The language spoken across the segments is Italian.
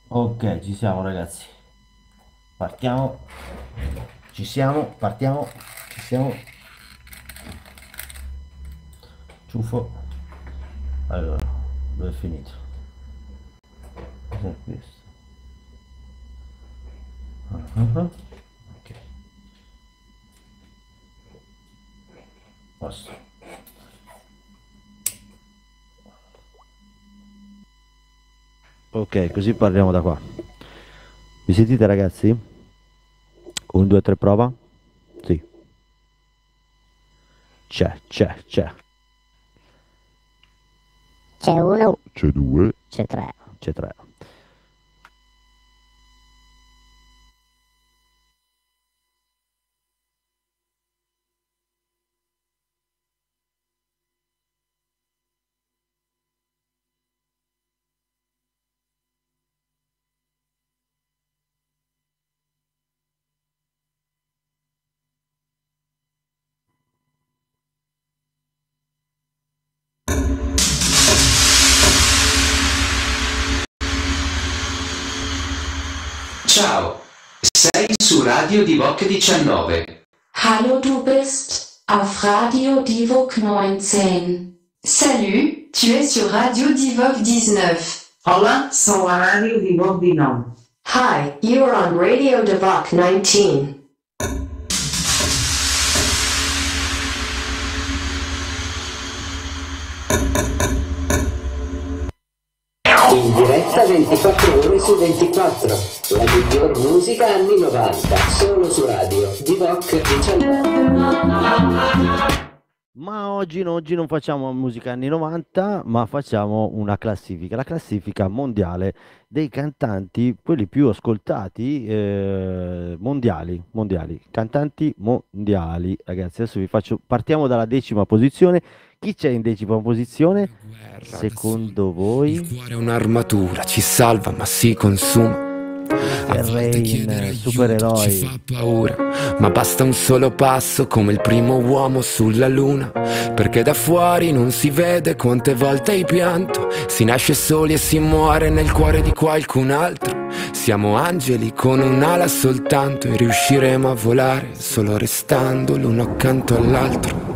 Ok, ci siamo ragazzi. Partiamo. Ci siamo, partiamo. Ci siamo. Ciuffo. Allora, dove è finito? Cos'è questo? Ok, posto. Ok, così parliamo da qua. Mi sentite ragazzi? 1, 2, 3, prova? Sì. C'è. C'è uno, C'è due. c'è tre. C'è tre. Ciao, sei su Radio Divok 19. Hallo, du bist auf Radio Divok 19. Salut, tu es sur Radio Divok 19. Hola, sono a Radio Divok 19. Hi, you are on Radio Divok 19. In diretta 24 ore su 24. La miglior musica anni 90. Solo su Radio Divok 19. Ma oggi non facciamo musica anni 90, ma facciamo una classifica, la classifica mondiale dei cantanti, quelli più ascoltati, mondiali, cantanti mondiali. Ragazzi, adesso partiamo dalla 10ª posizione. Chi c'è in 10ª posizione? Secondo voi? Il cuore è un'armatura, ci salva ma si consuma. A volte chiedere Rain, aiuto ci supereroi. fa paura, ma basta un solo passo come il primo uomo sulla luna, perché da fuori non si vede quante volte hai pianto. Si nasce soli e si muore nel cuore di qualcun altro. Siamo angeli con un'ala soltanto e riusciremo a volare solo restando l'uno accanto all'altro.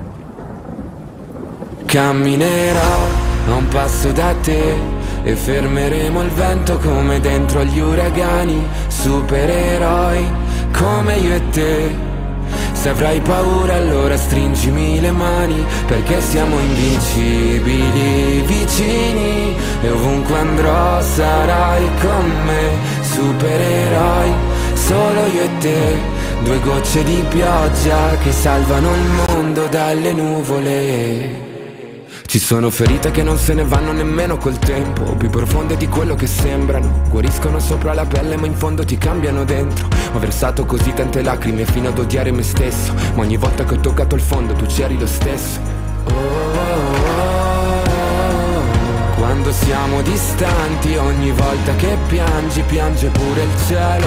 Camminerò a un passo da te e fermeremo il vento come dentro agli uragani. Supereroi come io e te. Se avrai paura allora stringimi le mani, perché siamo invincibili, vicini, e ovunque andrò sarai con me. Supereroi, solo io e te, due gocce di pioggia che salvano il mondo dalle nuvole. Ci sono ferite che non se ne vanno nemmeno col tempo, più profonde di quello che sembrano. Guariscono sopra la pelle ma in fondo ti cambiano dentro. Ho versato così tante lacrime fino ad odiare me stesso, ma ogni volta che ho toccato il fondo tu c'eri lo stesso. Quando siamo distanti, ogni volta che piangi, piange pure il cielo.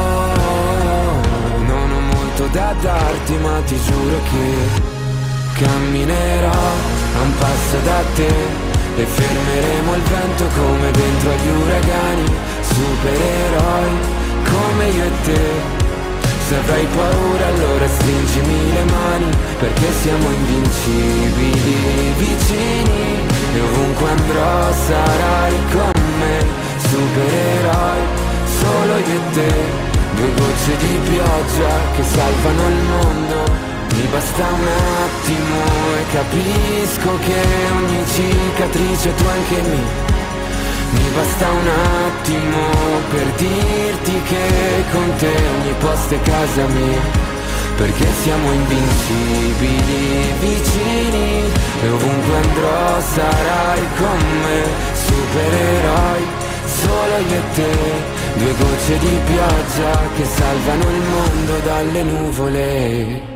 Non ho molto da darti ma ti giuro che camminerò a un passo da te e fermeremo il vento come dentro agli uragani. Supereroi come io e te. Se avrai paura allora stringimi le mani, perché siamo invincibili, vicini, e ovunque andrò sarai con me. Supereroi, solo io e te, due gocce di pioggia che salvano il mondo. Mi basta un attimo e capisco che ogni cicatrice tu anche me. Mi basta un attimo per dirti che con te ogni posto è casa mia, perché siamo invincibili, vicini, e ovunque andrò sarai con me. Supereroi, solo io e te, due gocce di pioggia che salvano il mondo dalle nuvole.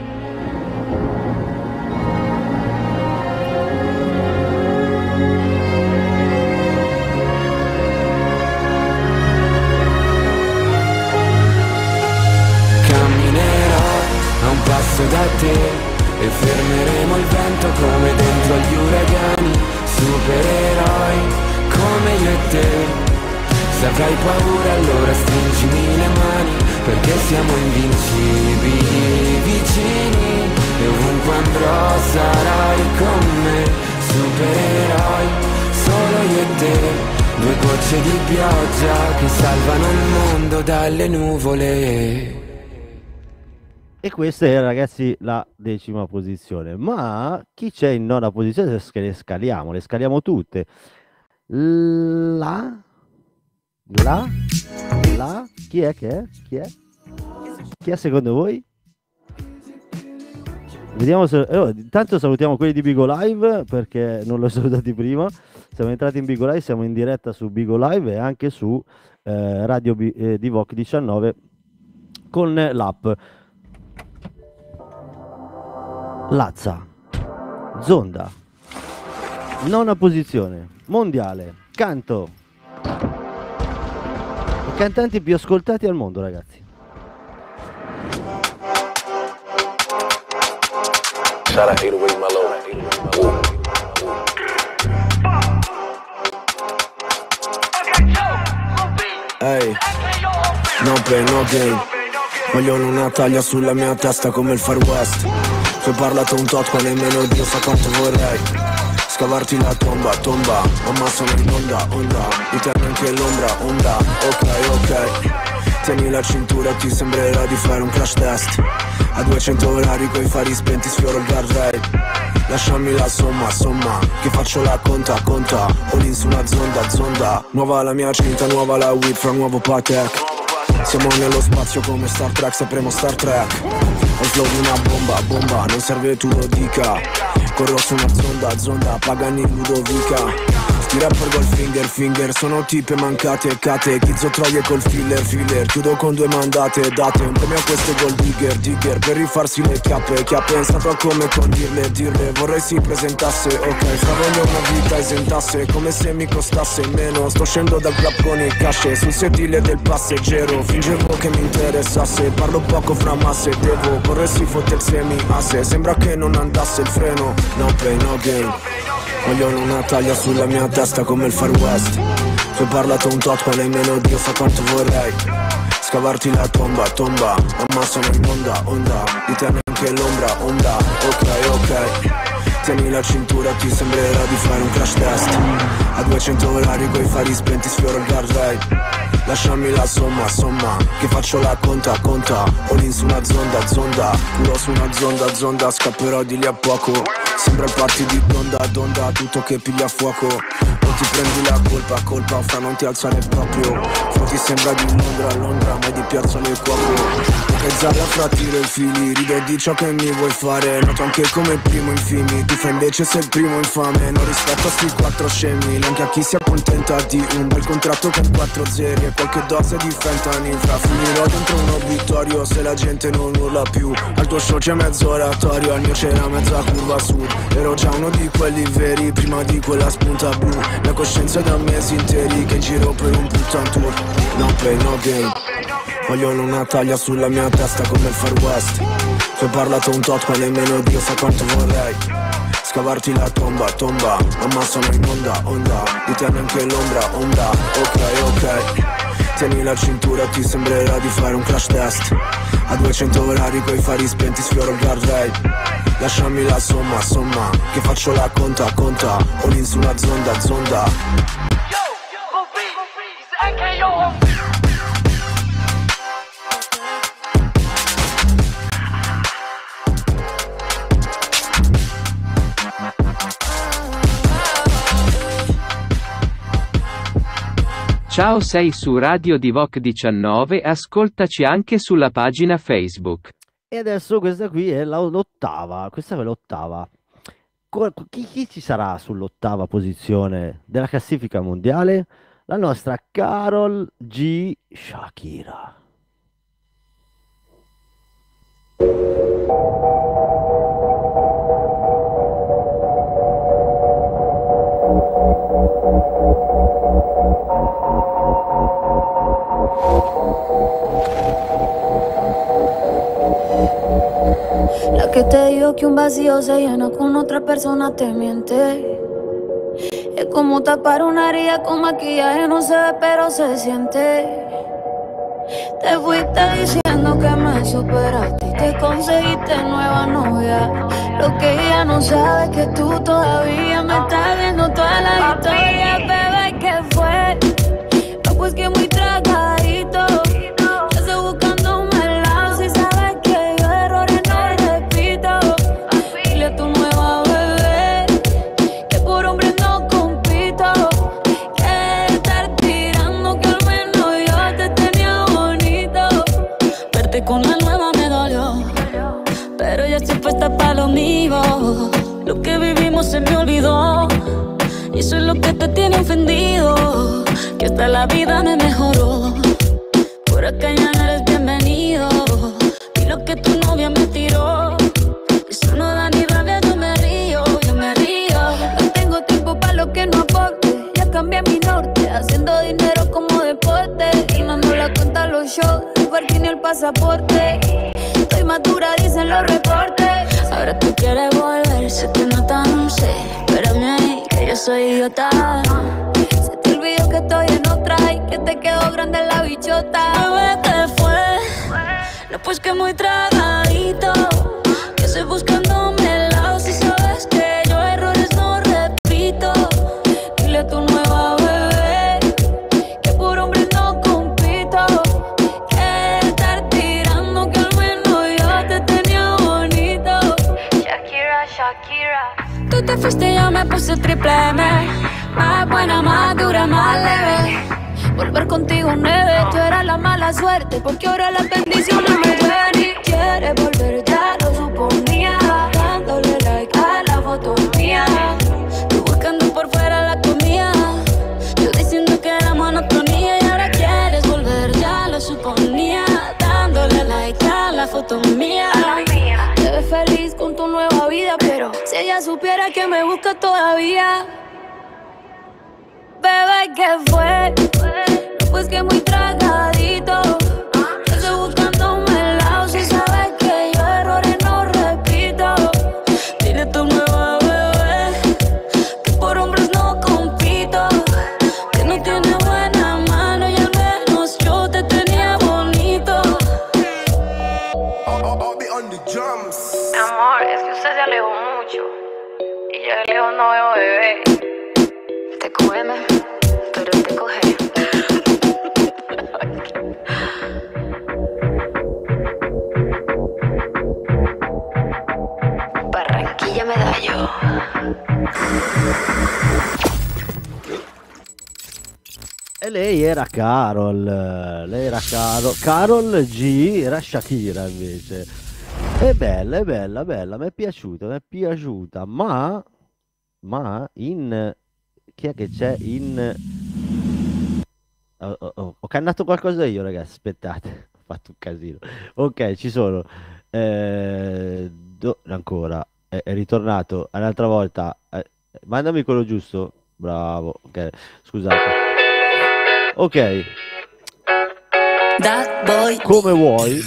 Passo da te e fermeremo il vento come dentro agli uragani. Supereroi come io e te. Se avrai paura allora stringimi le mani, perché siamo invincibili, vicini, e ovunque andrò sarai con me, supereroi, solo io e te, due gocce di pioggia che salvano il mondo dalle nuvole. E questa è, ragazzi, la 10ª posizione. Ma chi c'è in 9ª posizione? Le scaliamo tutte. La, chi è che è? Chi è? Chi è secondo voi? Vediamo se... intanto salutiamo quelli di Bigo Live, perché non l'ho salutati prima. Siamo entrati in Bigo Live, siamo in diretta su Bigo Live e anche su Radio Divock 19 con l'app. Lazza, Zonda, 9ª posizione, mondiale, canto. I cantanti più ascoltati al mondo, ragazzi. Ehi, no pain, no gain. Vogliono una taglia sulla mia testa come il Far West. Tu hai parlato un tot con le melodie, sa quanto vorrei scavarti la tomba, mamma sono in onda, di te neanche l'ombra, onda, ok. Tieni la cintura, ti sembrerà di fare un crash test. A 200 orari coi fari spenti sfioro il guardrail. Lasciami la somma, che faccio la conta, all in su una zonda. Nuova la mia cinta, nuova la weed fra nuovo Patek. Siamo nello spazio come Star Trek, sapremo Star Trek. Ho il flow di una bomba, non serve tu lo dica. Corro su una zonda, Pagani Ludovica. Sti rapper col finger, sono tipe mancate e cate. Chizzo troie col filler, chiudo con 2 mandate date. Un premio a queste gold digger, per rifarsi le chiappe. Chi ha pensato a come dirle, vorrei si presentasse, ok. Fra voglio una vita esentasse, come se mi costasse meno. Sto scendo dal club con il casce, sul sedile del passeggero. Fingevo che mi interessasse, parlo poco fra masse. Devo, corressi fotte il semi-asse. Sembra che non andasse il freno, no pain, no gain. Vogliono una taglia sulla mia testa come il Far West. Tu hai parlato un tot con le melodie, sa quanto vorrei scavarti la tomba, mamma sono in onda, di te neanche l'ombra, onda, ok. Tieni la cintura, ti sembrerà di fare un crash test. A 200 orari coi fari spenti sfioro il guardrail. Lasciami la somma, che faccio la conta, all in su una zonda. Culo su una zonda, scapperò di lì a poco. Sembra il party di donda, tutto che piglia fuoco. Non ti prendi la colpa, fra non ti alzare proprio. Fra ti sembra di Londra, mai di piazza nel cuoco. Che zalla fra tiro i fili, rido di ciò che mi vuoi fare. Noto anche come primo infimi, tu fai invece sei il primo infame. Non rispetto a sti 4 scemi, neanche a chi si accontenta di un bel contratto con 4 zeri e qualche dose di fentanyl. Fra finirò dentro un obitorio se la gente non urla più. Al tuo show c'è mezzo oratorio, al mio c'era mezza curva sud. Ero già uno di quelli veri, prima di quella spunta blu. La coscienza è da mesi interi che giro per un puttan tour. No pain, no gain. Vogliono una taglia sulla mia testa come il Far West. Tu hai parlato un tot con le melodie, sa quanto vorrei scavarti la tomba, mamma sono in onda, di te neanche l'ombra, onda, ok. Tieni la cintura, ti sembrerà di fare un crash test. A 200 orari coi fari spenti sfioro il guardrail. Lasciami la somma, che faccio la conta, all in su una zonda. Ciao, sei su Radio Divock 19, ascoltaci anche sulla pagina Facebook. E adesso questa qui è l'ottava, questa è l'ottava. Chi ci sarà sull'8ª posizione della classifica mondiale? La nostra Karol G. Shakira. La que te dijo que un vacío se llena con otra persona te miente. Es Como tapar una herida con maquillaje no se ve pero se siente. Te fuiste diciendo que me superaste y te conseguiste nueva novia. Lo que ella no sabe es que tú todavía me estás viendo toda la historia. Bebé, ¿qué fue? No, pues que muy tragadito. Yo estoy buscándome el lado. Si sabes que yo errores no repito. Dile a tu nueva bebé que por hombre no compito. Que estar tirando que al menos yo te tenía bonito. Verte con la nueva me dolió, pero ya estoy puesta para lo mío. Lo que vivimos se me olvidó y eso es lo que te tiene ofendido. Que hasta la vida me mejoró. Por acá ya no eres bienvenido. Y lo que tu novia me tiró, eso no da ni rabia, yo me río, yo me río. No tengo tiempo para lo que no aporte. Ya cambié mi norte, haciendo dinero como deporte. Y no ando la cuenta los shows, el parking y el pasaporte. Estoy madura, dicen los reportes. Ahora tú quieres volver, se te nota, no sé. Espérame ahí, que yo soy idiota. Se te olvidó que estoy en otra y que te quedó grande la bichota. Bebé, ¿qué fue? No, pues que muy tragadito. Que estoy buscándome el lado. Si sabes que yo errores no repito. Dile a tu nueva bebé que por hombre no compito. Que estar tirando que al menos yo te tenía bonito. Shakira, Shakira. Tú te fuiste y yo me puse triple M. Más buena, más dura, más leve. Volver contigo nueve. Tú eras la mala suerte porque ahora las bendiciones me ven. Y quieres volver, ya lo suponía. Dándole like a la foto mía. Tú buscando por fuera la comida. Yo diciendo que era monotonía. Y ahora quieres volver, ya lo suponía. Dándole like a la foto mía. Te ves feliz con tu nueva vida, pero si ella supiera que me busca todavía. Bebé, ¿qué fue? Pues que muy tragadito. Yo estoy buscándome el lado. Si sabes que yo errores no repito. Dile a tu nueva bebé que por hombres no compito. Que no tiene buena mano y al menos yo te tenía bonito. Amor, es que usted se alejó mucho y yo de lejos no veo bebé. Te cógeme, pero te coge. Barranquilla Medallo. E lei era Carol, Carol G era Shakira invece. È bella, mi è piaciuta, ma in... Chi è che c'è in... Ho cannato qualcosa io, ragazzi, aspettate, ho fatto un casino. Ok, ci sono. Ancora, è ritornato un'altra volta. Mandami quello giusto. Bravo, ok, scusate. Ok. That boy. Come vuoi.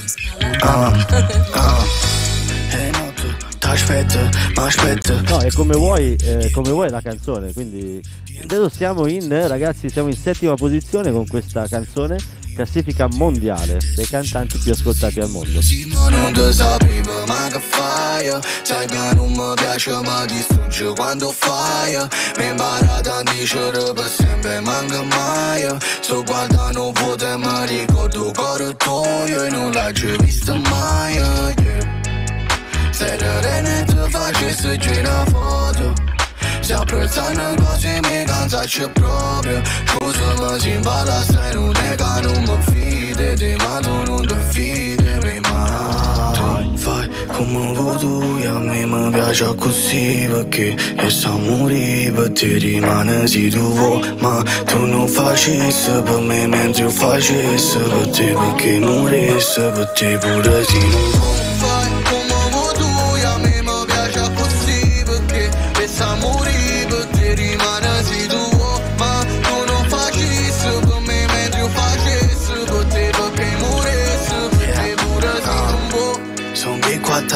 No, è come vuoi la canzone, quindi adesso siamo ragazzi, siamo in 7ª posizione con questa canzone, classifica mondiale dei cantanti più ascoltati al mondo. Non ti sapevo ma che fai. Sai che non mi piace ma distrugge quando fai. Mi impara a dicere per sempre manca mai. Sto guardando foto e mi ricordo correttoio e non l'hai già visto mai, yeah. Se te ti facessi girare foto, se apprezzano cose mi canzacci proprio. Cosa mi si impara se non è che non mi fidi, ma tu non ti fidi mai. Tu fai come vuoi tu e a me mi piace così, perché io sto a morire per te rimane se tu vuoi. Ma tu non facessi per me mentre io facessi per te, perché morissi per te pure se non vuoi.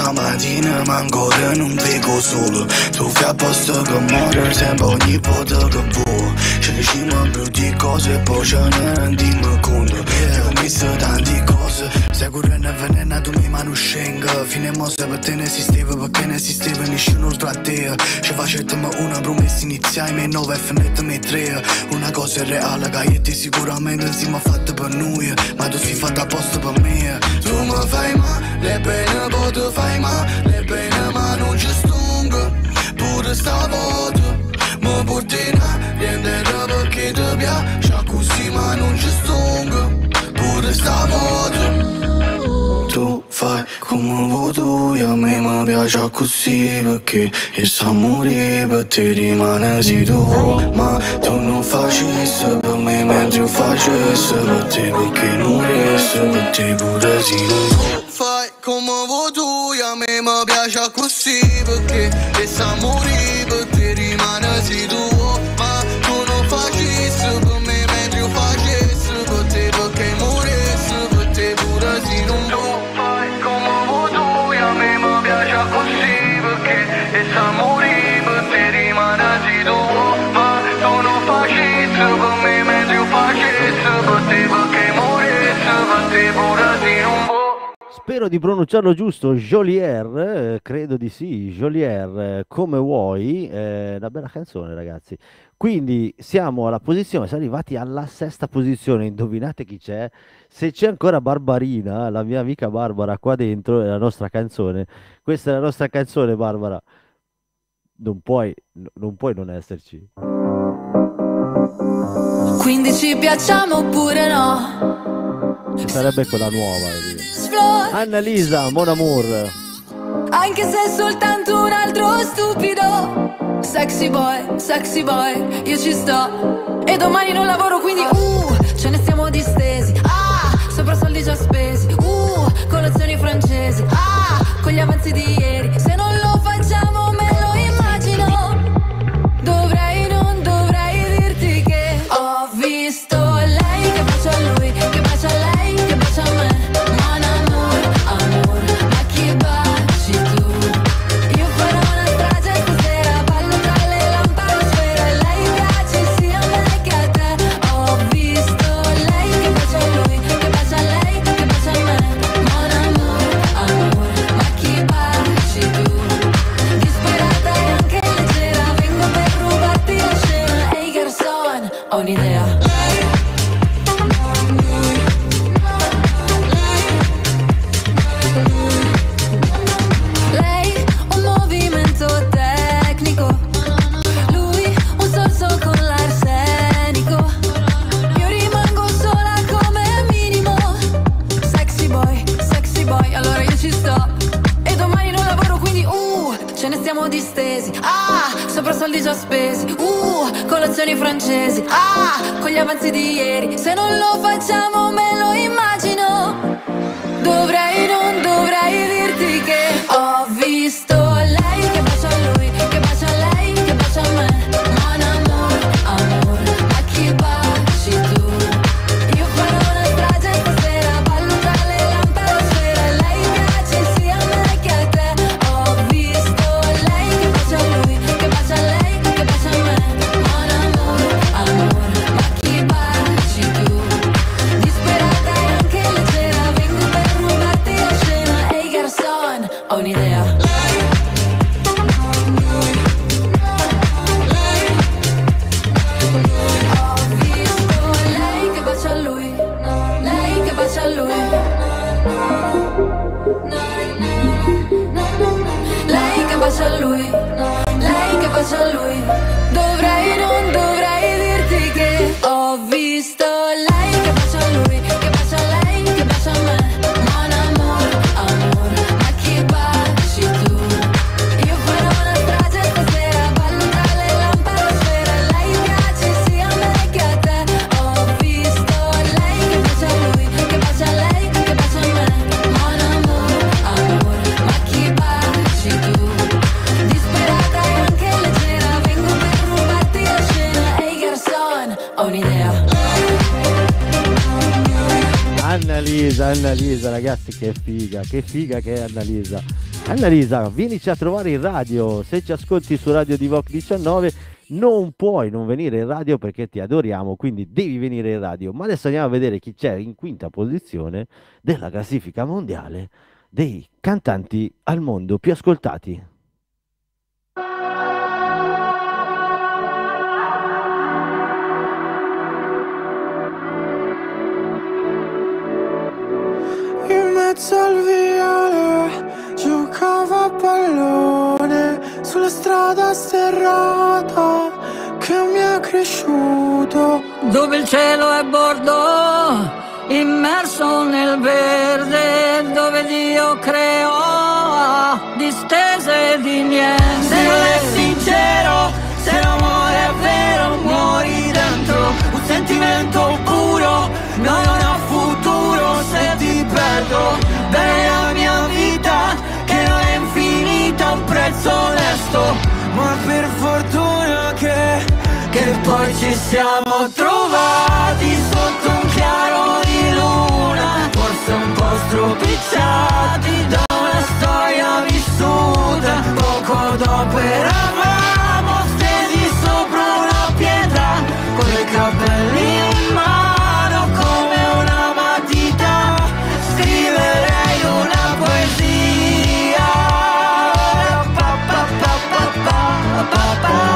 mattina ma ancora non vedo solo. Tu fai a posto che muore sempre ogni volta che vuoi. Ci diciamo più di cose e poi ce ne rendiamo conto. Ti ho messo tante cose, stai correndo avvelena tu mi mano scenga. Fine mosse per te ne esisteva, perché ne esisteva nessuno tra te. Ci facevamo una promessa iniziale, me 9 e finitemi 3. Una cosa è reale che io ti sicuramente siamo fatti per noi, ma tu sei fatta apposta per me. Tu mi fai male bene, poi tu fai male bene, ma non ci stungo. Pure stavolta mi porti in riendere perché ti piace così, ma non ci stungo. Pure stavolta tu fai come vuoi tu, e a me mi piace così, perché io so morire per te rimane se tu vuoi. Ma tu non facessi per me mentre io facessi per te, perché non riesco per te pure se non vuoi. Fai come vuoi tu, e a me mi piace così, perché io so morire per te rimane se tu vuoi. Ma tu non facessi per me mentre io facessi per te, perché morissi per te pure se non vuoi. Così perché e sa morire per te rimane se tu vuoi. Ma tu non facessi per me mentre io facessi per te, perché morissi per te pure se non vuoi. Spero di pronunciarlo giusto, Jolier, credo di sì, Jolier, come vuoi, una bella canzone ragazzi. Quindi siamo alla posizione, siamo arrivati alla sesta posizione, indovinate chi c'è? Se c'è ancora Barbarina, la mia amica Barbara qua dentro, è la nostra canzone. Questa è la nostra canzone, Barbara. Non puoi non esserci. Quindi ci piacciamo oppure no? Ci sarebbe quella nuova. Annalisa, Mon Amour. Anche se è soltanto un altro stupido. Sexy boy, io ci sto. E domani non lavoro, quindi ce ne stiamo distesi. Sopra soldi già spesi. Colazioni francesi. Con gli avanzi di ieri. Se non lo facciamo me lo immagino. Non dovrei dirti che ho visto lei che bacia a lui, che bacia a lei, che bacia a me. Mon amour, ma chi baci tu? Io farò una strage stasera, ballo tra le lampadosfere. Lei piace sia a me che a te. Ho visto lei che bacia a lui, che bacia a lei, che bacia a me. Mon amour, ma chi baci tu? Disperata e anche leggera, vengo per rubarti la scena. Ehi garçon, ho un'idea. Lei un movimento tecnico, lui un sorso con l'arsenico. Io rimango sola come minimo. Sexy boy, allora io ci sto. E domani non lavoro, quindi ce ne stiamo distesi. Sopra soldi già spesi. Colazioni francesi. Con gli avanzi di ieri. Se non lo facciamo me lo immagino. Non dovrei dirti che ho visto lei che bacia a lui, che bacia a lei, che bacia a me. Mon amour, ma chi baci tu? Io farò una strage stasera, ballo tra le lampadosfere. Lei piace sia a me che a te. Ho visto lei che bacia a lui, che bacia a lei, che bacia a me. Mon amour, ma chi baci tu? Disperata e anche leggera, vengo per rubarti la scena. Ehi garçon, ho un'idea. Ho visto lei che bacia a lui, lei che bacia a lui. Lei che bacia a lui, lei che bacia a lui. Non dovrei dirti che ho visto lei che bacia a lui, che bacia a lei, che bacia a me. Mon amour, ma chi baci tu? Io farò una strage stasera, ballo tra le lampadosfere. Lei piace sia a me che a te. Ho visto lei che bacia a lui, che bacia a lei, che bacia a me. Mon amour, ma chi baci tu? Disperata e anche leggera, vengo per rubarti la scena. Ehi garçon, ho un'idea. Annalisa, ragazzi, che figa che è Annalisa. Annalisa, vienici a trovare in radio. Se ci ascolti su Radio Divock 19 non puoi non venire in radio perché ti adoriamo, quindi devi venire in radio. Ma adesso andiamo a vedere chi c'è in quinta posizione della classifica mondiale dei cantanti al mondo più ascoltati. In mezzo al viale giocava a pallone sulla strada sterrata che mi è cresciuto, dove il cielo è bordo, immerso nel verde, dove Dio creò distese di niente. Se non è sincero, se l'amore è vero, muori dentro un sentimento puro. No, non ho futuro se ti perdo. Bene la mia vita, che non è infinita, un prezzo onesto. Ma per fortuna che poi ci siamo trovati sotto un chiaro di luna, forse un po' stropicciati da una storia vissuta. Poco dopo eravamo stesi sopra una pietra, con i capelli in mano come una matita. Scriverei una poesia pa, pa, pa, pa, pa, pa, pa.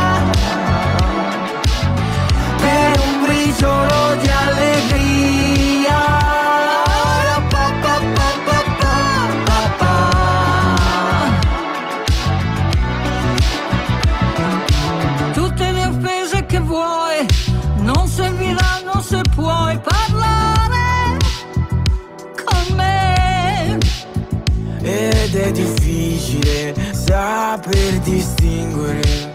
Per un briciolo di allegria pa, pa, pa, pa, pa, pa, pa. Tutte le offese che vuoi non serviranno se puoi parlare con me. Ed è difficile saper distinguere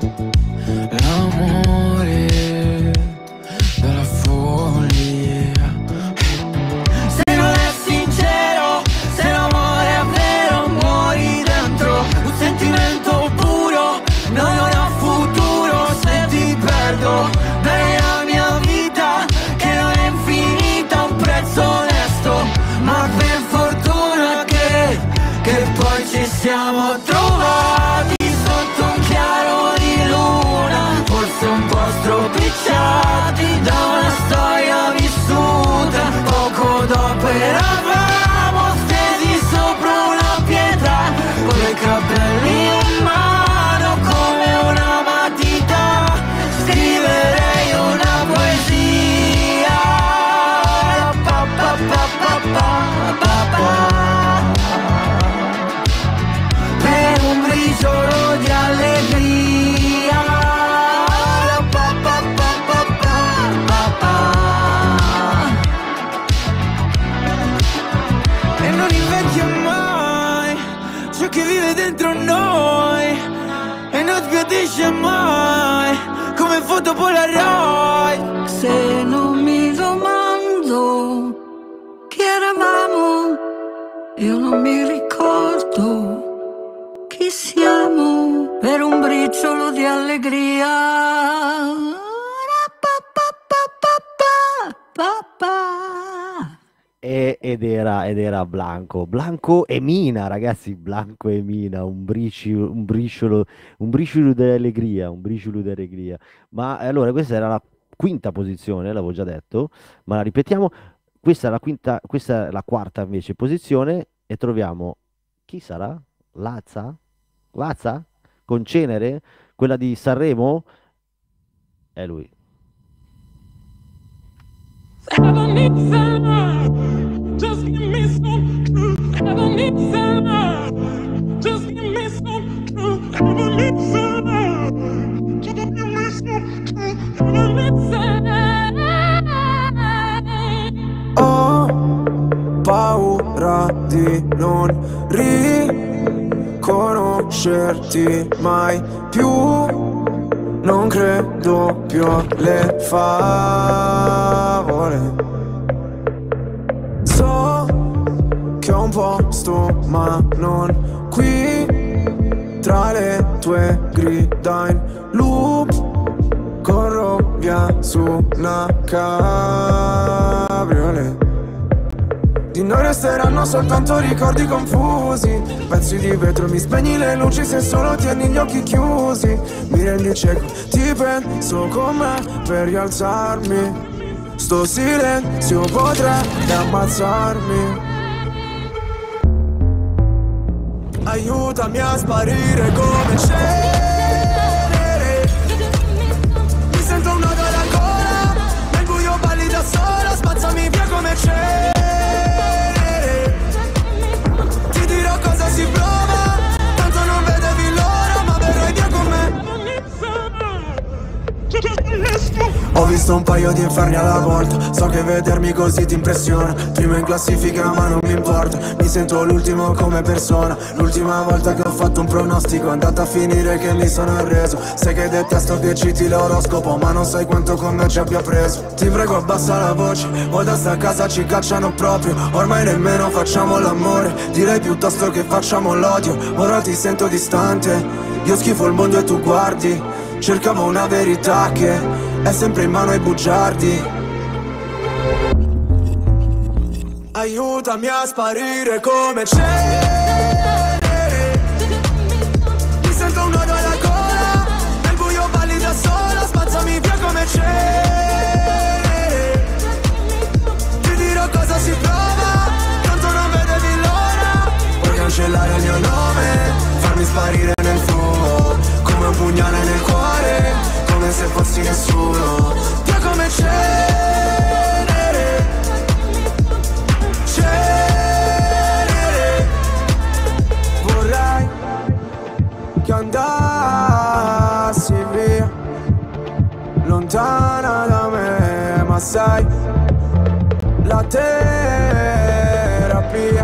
l'amore dalla follia. Se non è sincero, se l'amore è vero, muori dentro un sentimento puro. No, non ho futuro se ti perdo. Bene la mia vita, che non è infinita, un prezzo onesto. Ma per fortuna che poi ci siamo trovati sotto un chiaro di luna, forse un po' stropicciati da una storia vissuta. Poco dopo eravamo stesi sopra una pietra, con i capelli in mano come una matita. Scriverei una poesia pa, pa, pa, pa, pa, pa, pa. Per un briciolo di allegria pa, pa, pa, pa, pa, pa. E non invecchia mai ciò che vive dentro noi, e non sbiadisce mai come foto Polaroid. Se non mi domando chi eravamo, io non mi ricordo chi siamo. Per un briciolo di allegria pa, pa, pa, pa, pa. Ed era Blanco e Mina, ragazzi, Blanco e Mina, un briciolo di allegria. Ma allora questa era la quinta posizione, l'avevo già detto, ma la ripetiamo. Questa è la quinta, questa è la quarta invece posizione, e troviamo chi sarà? Lazza con Cenere, quella di Sanremo, è lui. Just give me some true. Never need some love. Just give me some true. Never need some love. Just give me some true. Never need some love. Ho paura di non riconoscerti mai più. Non credo più alle favole. So che ho un posto ma non qui, tra le tue grida in loop. Corro via su una cabriolet. Di noi resteranno soltanto ricordi confusi. Pezzi di vetro, mi spegni le luci se solo tieni gli occhi chiusi. Mi rendi cieco, ti penso con me per rialzarmi. Sto silenzio potrebbe ammazzarmi. Aiutami a sparire come cenere. Mi sento un nodo alla gola, nel buio balli da sola, spazzami via come cenere. Ti dirò cosa si prova, tanto non vedevi l'ora, ma verrai via con me. Ho visto un paio di inferni alla volta, so che vedermi così ti impressiona. Prima in classifica ma non mi importa, mi sento l'ultimo come persona. L'ultima volta che ho fatto un pronostico è andata a finire che mi sono arreso. Sai che detesto che citi l'oroscopo, ma non sai quanto con me ci abbia preso. Ti prego abbassa la voce, o da sta casa ci cacciano proprio. Ormai nemmeno facciamo l'amore, direi piuttosto che facciamo l'odio. Ora ti sento distante, io schifo il mondo e tu guardi. Cercavo una verità che è sempre in mano ai bugiardi. Aiutami a sparire come cenere. Mi sento un nodo alla gola, nel buio balli da sola, spazzami via come cenere. Ti dirò cosa si prova, tanto non vedevi l'ora. Puoi cancellare il mio nome, farmi sparire nel fumo, come un pugnale nel cuore, come se fossi nessuno. Via come cenere, cenere. Vorrei che andassi via, lontana da me, ma sai, la terapia.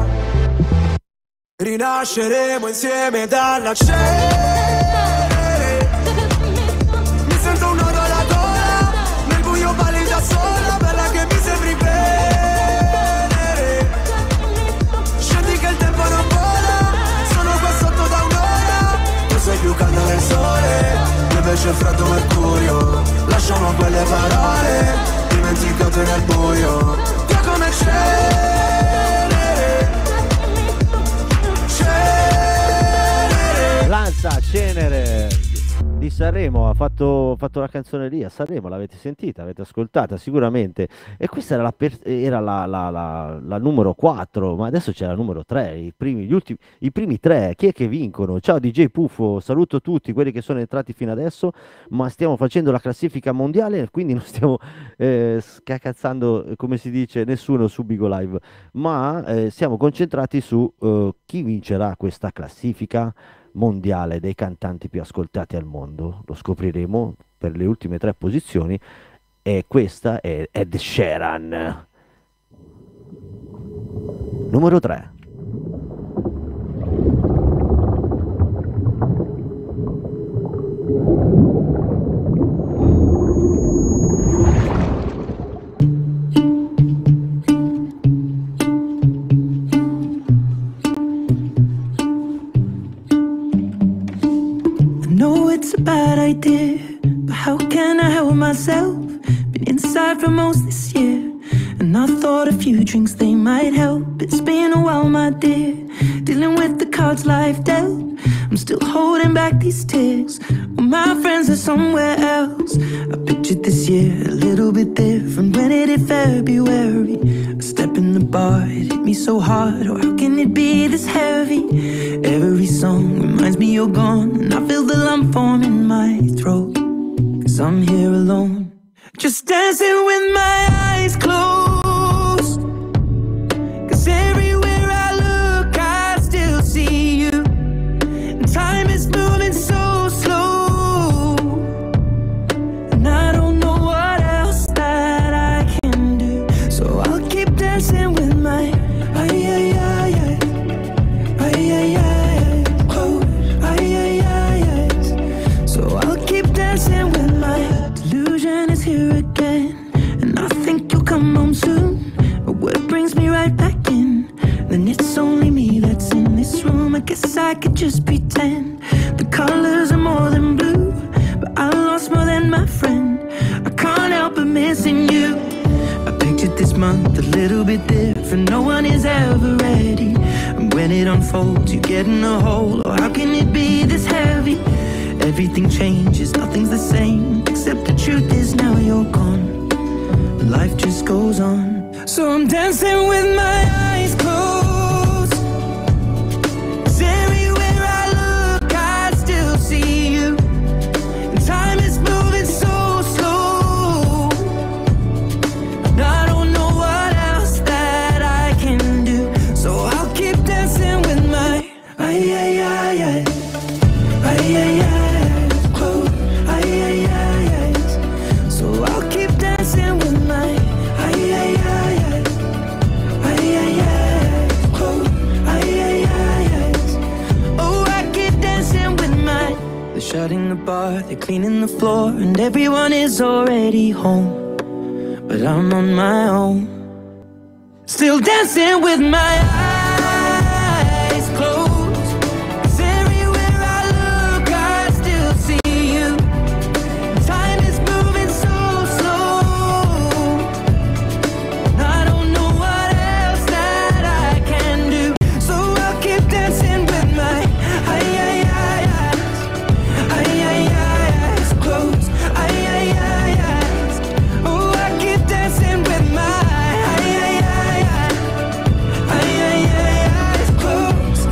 Rinasceremo insieme dalla cenere. Mi sento un nodo alla gola, nel buio balli da sola, bella che mi sembri venere. Scendi che il tempo non vola, sono qua sotto da un'ora. Tu sei più calda del sole, io invece freddo mercurio. Lasciamo quelle parole dimenticate nel buio. Via come Lanza, Cenere di Sanremo, ha fatto la canzone lì a Sanremo, l'avete sentita, l'avete ascoltata sicuramente, e questa era la numero 4, ma adesso c'è la numero 3, i primi 3, chi è che vincono? Ciao DJ Puffo, saluto tutti quelli che sono entrati fino adesso, ma stiamo facendo la classifica mondiale, quindi non stiamo scacazzando, come si dice, nessuno su Bigo Live, ma siamo concentrati su chi vincerà questa classifica mondiale dei cantanti più ascoltati al mondo. Lo scopriremo per le ultime 3 posizioni, e questa è Ed Sheeran, numero 3. It's a bad idea, but how can I help myself? Been inside for most this year, and I thought a few drinks they might help. It's been a while, my dear, dealing with the cards life dealt. I'm still holding back these tears, well, my friends are somewhere else. I pictured this year a little bit different when it hit February. A step in the bar, it hit me so hard, or how can it be this heavy? Every song reminds me you're gone, and I feel the lump form in my throat, 'cause I'm here alone, just dancing with my eyes closed. 'Cause everywhere I look I still see you, and time is moving so slow, and I don't know what else that I can do, so I'll keep dancing with my dancing with my delusion is here again, and I think you'll come home soon, but what brings me right back in, then it's only me that's in this room. I guess I could just pretend the colors are more than blue, but I lost more than my friend. I can't help but missing you. I pictured this month a little bit different. No one is ever ready, and when it unfolds you get in a hole. Oh, how can it be this heavy? Everything changes, nothing's the same, except the truth is now you're gone. Life just goes on. So I'm dancing with my eyes closed, 'cause everywhere I look I still see you. And time is moving so slow, and I don't know what else that I can do. So I'll keep dancing with my eyes closed. So I'll keep dancing with my oh, I keep dancing with my. They're shutting the bar, they're cleaning the floor, and everyone is already home, but I'm on my own, still dancing with my eyes closed. 'Cause everywhere I look I still see you. Time is moving so slow, and I don't know what else that I can do. So I'll keep dancing with my eyes closed. Oh, I keep dancing with my eyes closed.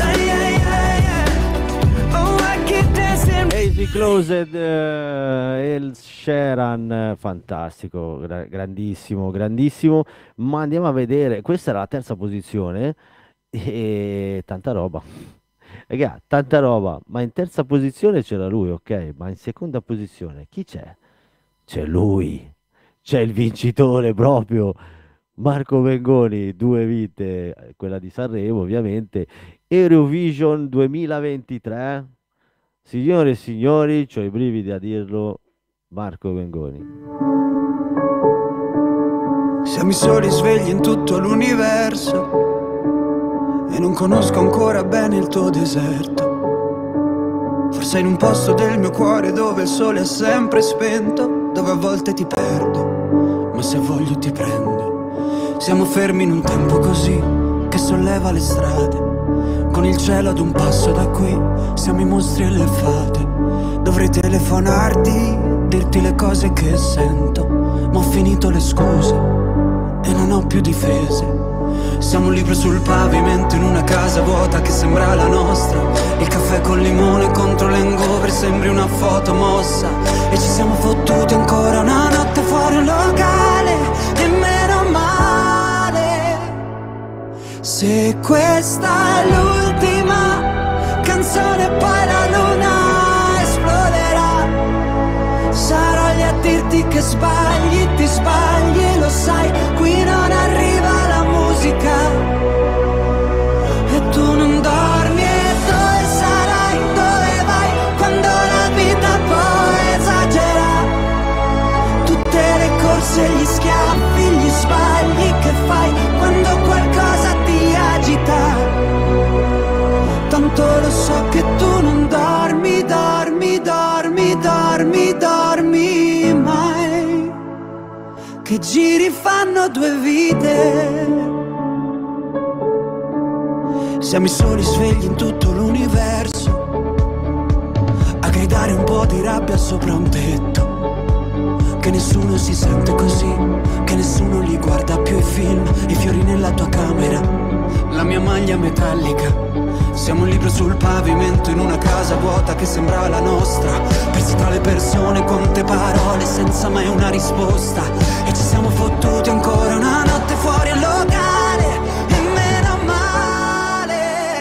Oh, I keep dancing. Easy Closed, El Sheeran, fantastico, grandissimo, grandissimo. Ma andiamo a vedere, questa era la terza posizione e tanta roba. Raga, tanta roba, ma in terza posizione c'era lui, ok, ma in seconda posizione chi c'è? C'è lui, c'è il vincitore proprio, Marco Mengoni, 2 vite, quella di Sanremo ovviamente, Eurovision 2023, signore e signori, c'ho i brividi a dirlo, Marco Mengoni. Siamo i soli svegli in tutto l'universo e non conosco ancora bene il tuo deserto. Forse in un posto del mio cuore dove il sole è sempre spento, dove a volte ti perdo, ma se voglio ti prendo. Siamo fermi in un tempo così che solleva le strade, con il cielo ad un passo da qui, siamo i mostri e le fate. Dovrei telefonarti, dirti le cose che sento, ma ho finito le scuse e non ho più difese. Siamo un libro sul pavimento in una casa vuota che sembra la nostra. Il caffè con limone contro l'hangover sembri una foto mossa. E ci siamo fottuti ancora una notte fuori un locale, e meno male. Se questa è l'ultima canzone poi la luna esploderà. Sarò lì a dirti che sbagli, ti sbagli, lo sai, qui non arriva la musica e tu non dormi. E dove sarai, dove vai, quando la vita poi esagera? Tutte le corse, gli schiaffi, gli sbagli che fai quando qualcosa ti agita. Tanto lo so che tu non dormi, dormi, dormi, dormi, dormi mai. Che giri fanno 2 vite. Siamo i soli svegli in tutto l'universo, a gridare un po' di rabbia sopra un tetto. Che nessuno si sente così, che nessuno li guarda più i film, i fiori nella tua camera, la mia maglia metallica. Siamo un libro sul pavimento in una casa vuota che sembra la nostra, persi tra le persone con te parole senza mai una risposta. E ci siamo fottuti ancora una notte fuori al locale, e meno male.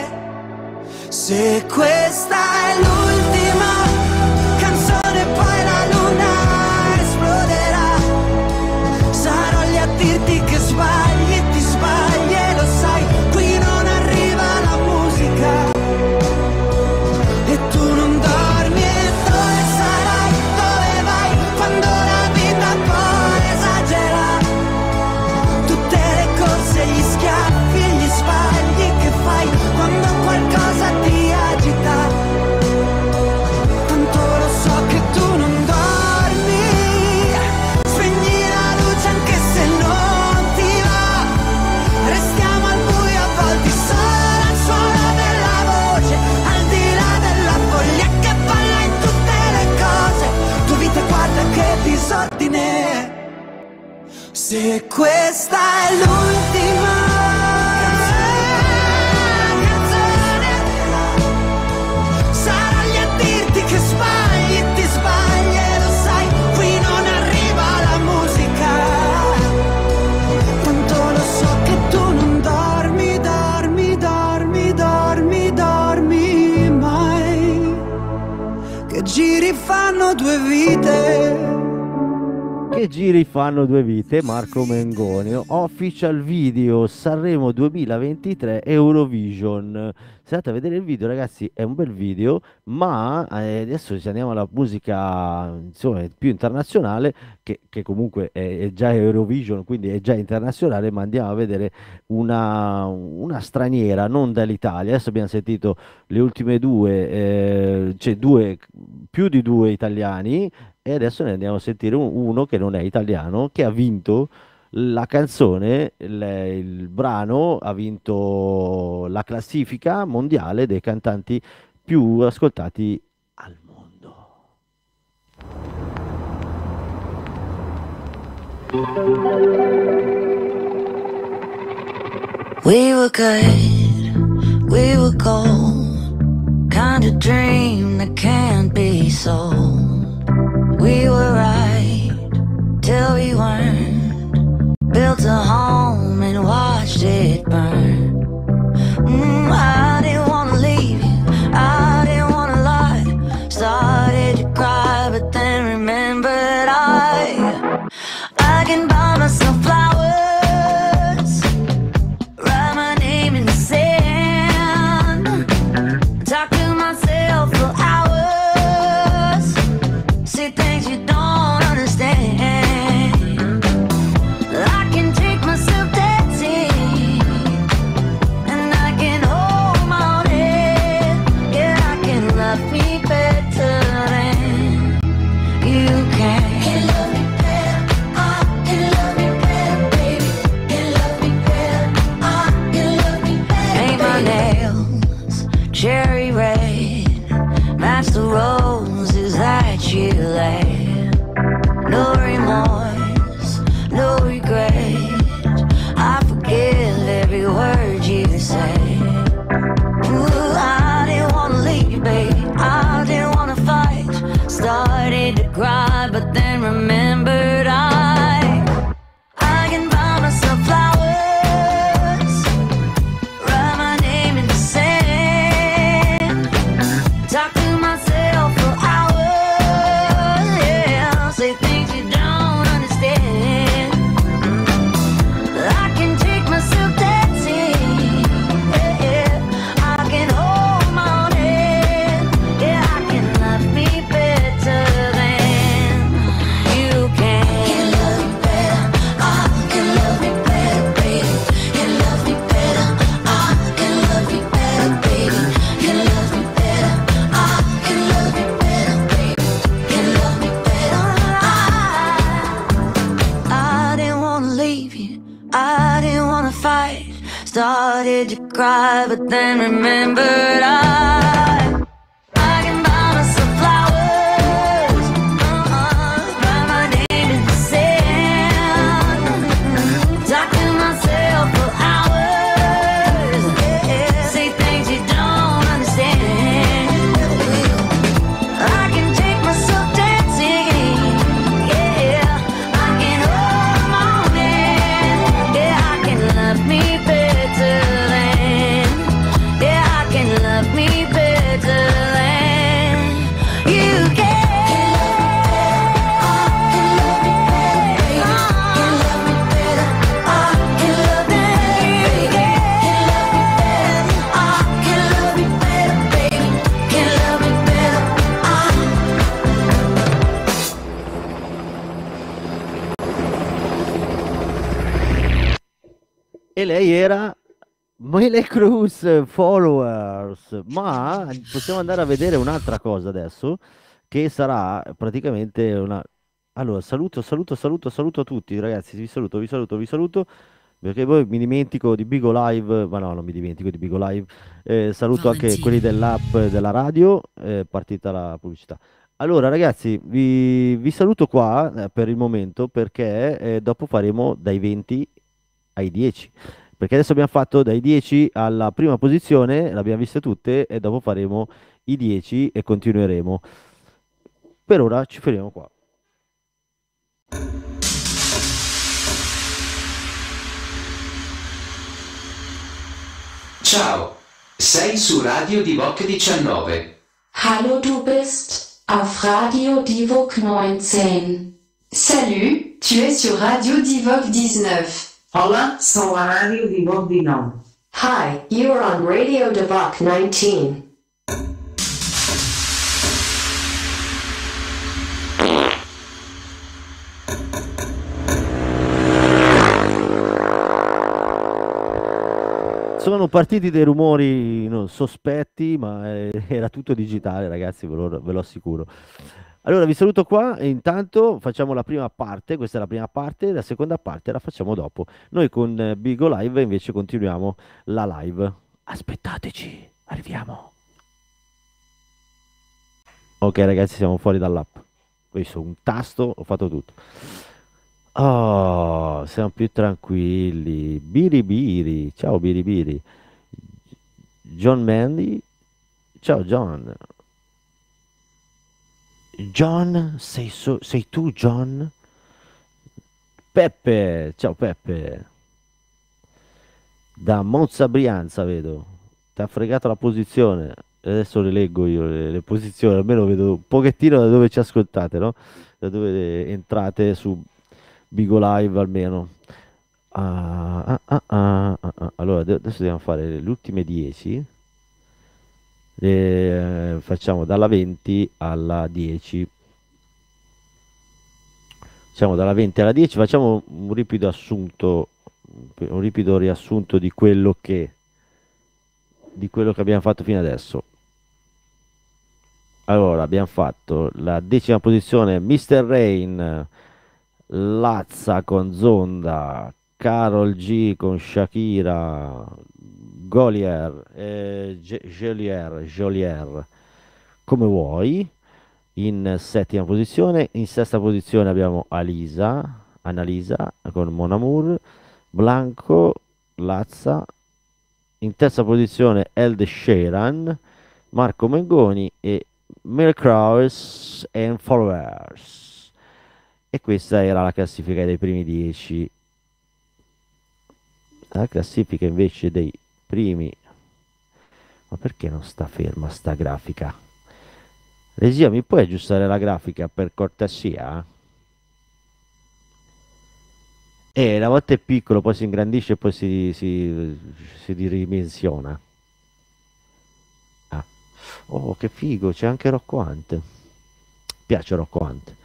Se questa è l'ultima canzone poi la luna esploderà. Sarò lì a dirti che sbagli, ti sbagli e lo sai, qui non arriva la musica e tu non dormi. E dove sarai, dove vai, quando la vita poi esagera? Tutte le corse, gli schiaffi e gli sbagli che fai quando qualcosa ti agita. Se questa è l'ultima canzone, sarà lì a dirti che sbagli, ti sbagli e lo sai, qui non arriva la musica. Quanto lo so che tu non dormi, dormi, dormi, dormi, dormi mai. Che giri fanno due vite. Che giri fanno due vite, Marco Mengoni, official video Sanremo 2023 Eurovision. Se andate a vedere il video, ragazzi, è un bel video, ma adesso se andiamo alla musica insomma, più internazionale, che comunque è già Eurovision, quindi è già internazionale, ma andiamo a vedere una straniera, non dall'Italia. Adesso abbiamo sentito le ultime due, cioè più di due italiani, e adesso ne andiamo a sentire uno che non è italiano, che ha vinto la canzone, il brano, ha vinto la classifica mondiale dei cantanti più ascoltati al mondo. We were good, we were gold, kind of dream that can't be sold. We were right till we weren't, built a home and watched it burn. I didn't wanna leave you, I didn't wanna lie, started to cry but then remembered I can buy myself flowers, write my name in the sand, talk to myself for hours, say things you don't understand. I can take myself dancing, and I can hold my own head. Yeah, I can love me better than you can. Can love me better, I can love me better, baby. Can love me better, I can love me better. Paint my nails cherry red, match the roses that you laid. No remorse, no regret, I forgive every word you say. Ooh, I didn't wanna leave, babe, I didn't wanna fight, started to cry but then remembered I can buy myself flowers, write my name in the sand, talk to myself for hours, yeah, say things you don't understand. I can take myself dancing, yeah, I can hold my own head, yeah, I can love me better than you can. Can love me better, I can love me better, baby. Can love me better, I can love me better, baby. Can love me better, I can love me better, baby. Can love me better, I didn't wanna leave you, I didn't wanna fight, started to cry but then remembered I can buy myself flowers, write my name in the sand, talk to myself for hours, yeah, say things you don't understand. I can take myself dancing, yeah, I can hold my own hand, yeah, I can love me better than, yeah, I can love me better than you can. E lei era Miley Cruz Followers, ma possiamo andare a vedere un'altra cosa adesso, che sarà praticamente una... Allora, saluto a tutti, ragazzi, vi saluto, perché poi mi dimentico di Bigo Live, ma no, non mi dimentico di Bigo Live, saluto anche quelli dell'app della radio, partita la pubblicità. Allora, ragazzi, vi saluto qua per il momento perché dopo faremo dai 20 ai 10. Perché adesso abbiamo fatto dai 10 alla prima posizione, le abbiamo viste tutte, e dopo faremo i 10 e continueremo. Per ora ci fermiamo qua. Ciao, sei su Radio Divok 19. Hallo, du bist auf Radio Divok 19. Salut, tu es sur Radio Divok 19. Hola, sono la Radio Divok 19. Hi, you are on Radio Divok 19. Sono partiti dei rumori sospetti, ma era tutto digitale, ragazzi, ve lo assicuro. Allora, vi saluto qua e intanto facciamo la prima parte, questa è la prima parte, la seconda parte la facciamo dopo. Noi con Bigo Live invece continuiamo la live. Aspettateci, arriviamo. Ok, ragazzi, siamo fuori dall'app. Ho visto un tasto, ho fatto tutto. Oh, siamo più tranquilli. Biribiri, ciao Biribiri. John Mandy, ciao John. John, sei tu John? Peppe, ciao Peppe. Da Monza Brianza vedo. Ti ha fregato la posizione. Adesso le leggo io le posizioni, almeno vedo un pochettino da dove ci ascoltate, no? Da dove entrate su Bigo Live almeno. Allora, adesso dobbiamo fare le ultime 10. Facciamo dalla 20 alla 10. Facciamo dalla 20 alla 10. Facciamo un ripido assunto, un ripido riassunto di quello che abbiamo fatto fino adesso. Allora, abbiamo fatto la 10ª posizione, Mr. Rain, Lazza con Zonda, Karol G con Shakira, Jolier, come vuoi, in 7ª posizione. In 6ª posizione abbiamo Annalisa con Mon Amour, Blanco, Lazza. In 3ª posizione Ed Sheeran, Marco Mengoni e Milkrause and Followers. E questa era la classifica dei primi 10. La classifica invece dei primi... Ma perché non sta ferma sta grafica? Regia, mi puoi aggiustare la grafica per cortesia? Una volta è piccolo, poi si ingrandisce e poi si ridimensiona. Ah. Oh, che figo, c'è anche Rocco Hunt. Piace Rocco Hunt.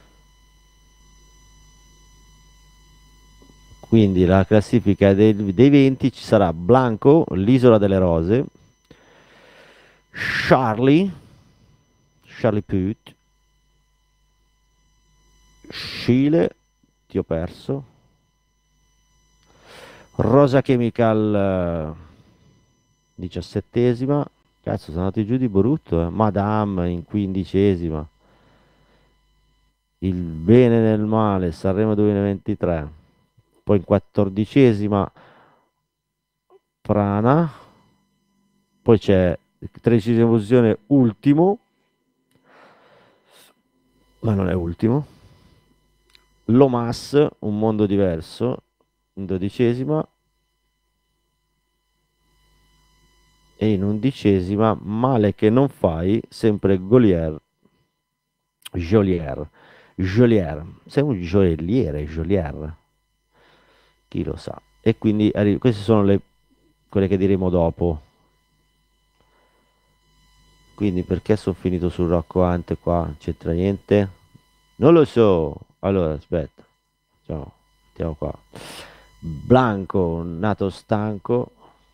Quindi la classifica dei 20 ci sarà Blanco, l'Isola delle Rose, Charlie Puth, Scile, ti ho perso, Rosa Chemical, 17ª, cazzo sono andati giù di brutto, Madame in 15ª, Il Bene nel Male, Sanremo 2023. Poi in 14ª Prana, poi c'è 13ª posizione Ultimo, ma non è ultimo, Lomas, Un mondo diverso, in 12ª, e in 11ª Male che non fai, sempre Jolier, sei un Jolier. Chi lo sa. E quindi queste sono quelle che diremo dopo. Quindi perché sono finito sul Rocco Hunt qua? Non c'entra niente? Non lo so. Allora, aspetta. Ciao. Mettiamo qua. Blanco, nato stanco.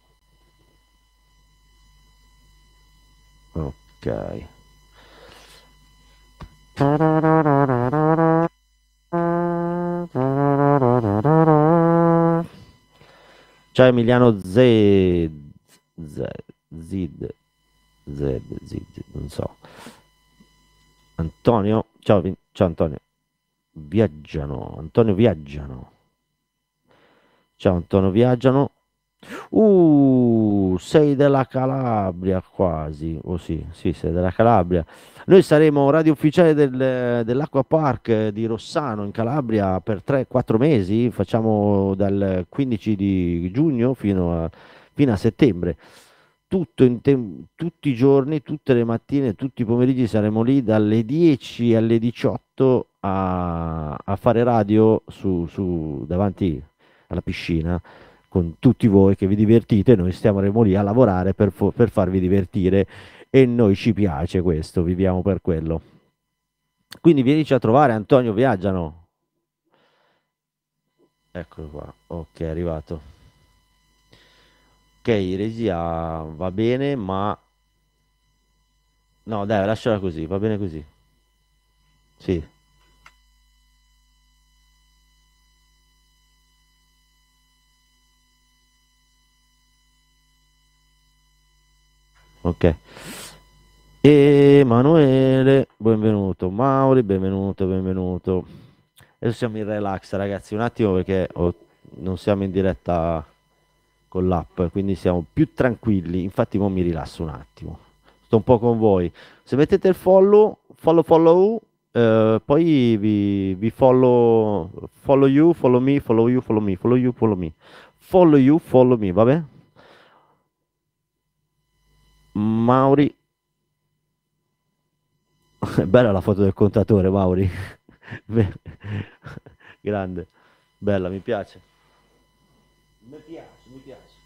Ok. Ciao Emiliano Zid, non so. Antonio, ciao, ciao Antonio. Viaggiano, Antonio Viaggiano. Ciao Antonio Viaggiano. Sei della Calabria quasi. Oh sì, sì, sei della Calabria. Noi saremo radio ufficiale dell'Acqua Park di Rossano in Calabria per 3-4 mesi. Facciamo dal 15 di giugno fino a settembre. Tutti i giorni, tutte le mattine, tutti i pomeriggi saremo lì dalle 10 alle 18 a fare radio davanti alla piscina con tutti voi che vi divertite. Noi stiamo lì a lavorare per farvi divertire e noi ci piace questo, viviamo per quello. Quindi vienici a trovare, Antonio Viaggiano. Eccolo qua, ok, è arrivato. Ok, regia va bene, ma no, dai, lasciala così, va bene così. Sì, ok. Emanuele, benvenuto. Mauri, benvenuto, benvenuto. Adesso siamo in relax, ragazzi, un attimo perché non siamo in diretta con l'app, quindi siamo più tranquilli. Infatti, mo mi rilasso un attimo. Sto un po' con voi. Se mettete il follow, poi vi follow you, follow me, follow you, follow me, follow you, follow me. Follow you, follow me, vabbè? Mauri, bella la foto del contatore, Mauri. Be- Grande, bella, mi piace. Mi piace, mi piace.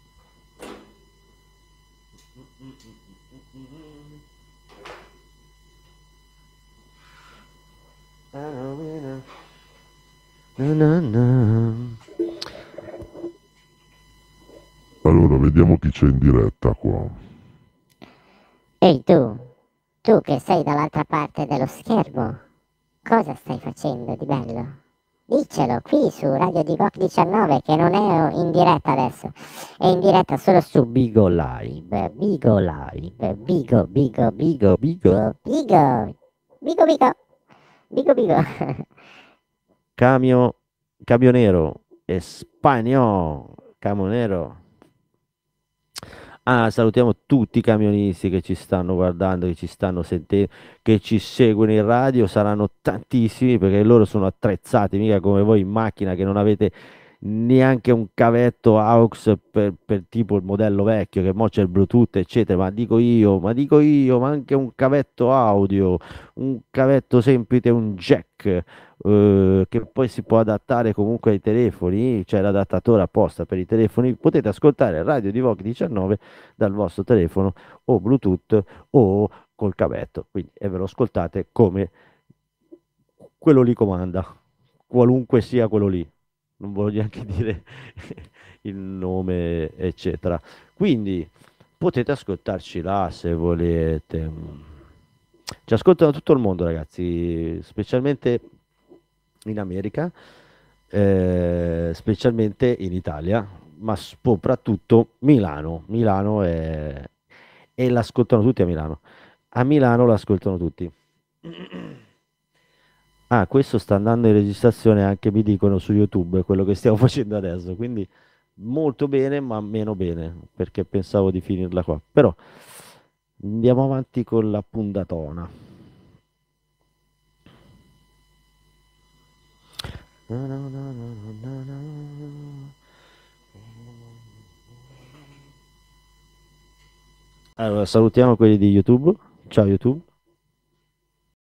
Na, na, na. Allora, vediamo chi c'è in diretta qua. Ehi tu che sei dall'altra parte dello schermo, cosa stai facendo di bello? Diccelo qui su Radio Divock 19 che non è in diretta adesso, è in diretta solo su Bigo Live, Bigo Live, Bigo, Bigo, Bigo, Bigo, Bigo, Bigo, Bigo, Bigo, Bigo. Camionero, camionero. Ah, salutiamo tutti i camionisti che ci stanno guardando, che ci stanno sentendo, che ci seguono in radio. Saranno tantissimi perché loro sono attrezzati, mica come voi in macchina che non avete neanche un cavetto AUX per tipo il modello vecchio, che mo c'è il Bluetooth, eccetera. Ma dico io, ma anche un cavetto audio, un cavetto semplice, un jack. Che poi si può adattare comunque ai telefoni, c'è l'adattatore apposta per i telefoni. Potete ascoltare Radio Divock 19 dal vostro telefono o Bluetooth o col cavetto, quindi e ve lo ascoltate come quello lì comanda, qualunque sia quello lì, non voglio neanche dire il nome, eccetera. Quindi potete ascoltarci là se volete. Ci ascoltano tutto il mondo, ragazzi, specialmente in America, specialmente in Italia, ma soprattutto Milano. E l'ascoltano tutti a Milano. A Milano l'ascoltano tutti. Ah, questo sta andando in registrazione anche, mi dicono, su YouTube, quello che stiamo facendo adesso, quindi molto bene, ma meno bene, perché pensavo di finirla qua. Però andiamo avanti con la puntatona. Allora, salutiamo quelli di YouTube. Ciao YouTube.